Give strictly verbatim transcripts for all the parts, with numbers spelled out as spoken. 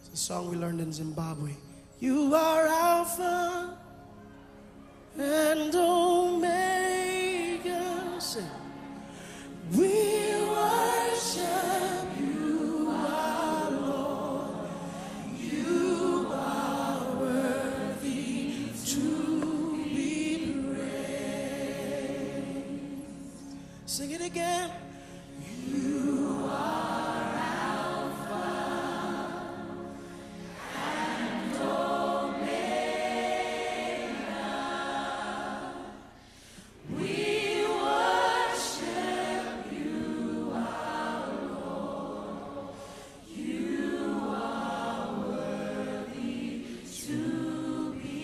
The song we learned in Zimbabwe. You are Alpha and Omega. Sing. We worship you, our Lord. You are worthy to be praised. Sing it again. You are Alpha and Omega. We worship you, our Lord. You are worthy to be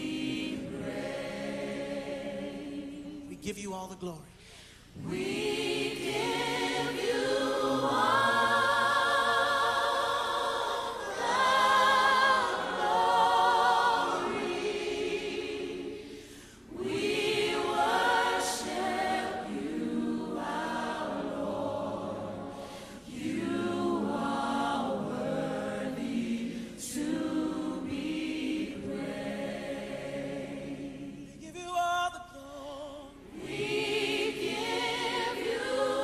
praised. We give you all the glory. We give you all the glory. We worship you, our Lord. You are worthy to be praised. We give you all the glory. We give you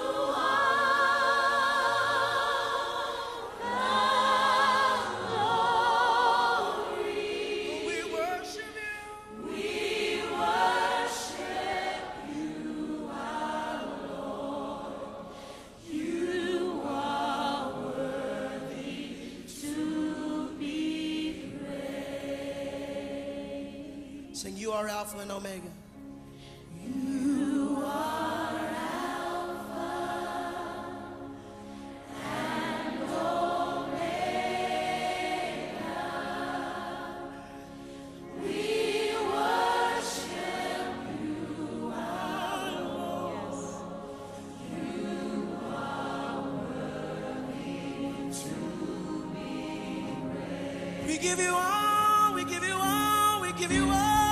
Sing, you are Alpha and Omega. You are Alpha and Omega. We worship you, our Lord. You are worthy to be praised. We give you all, we give you all, we give you all.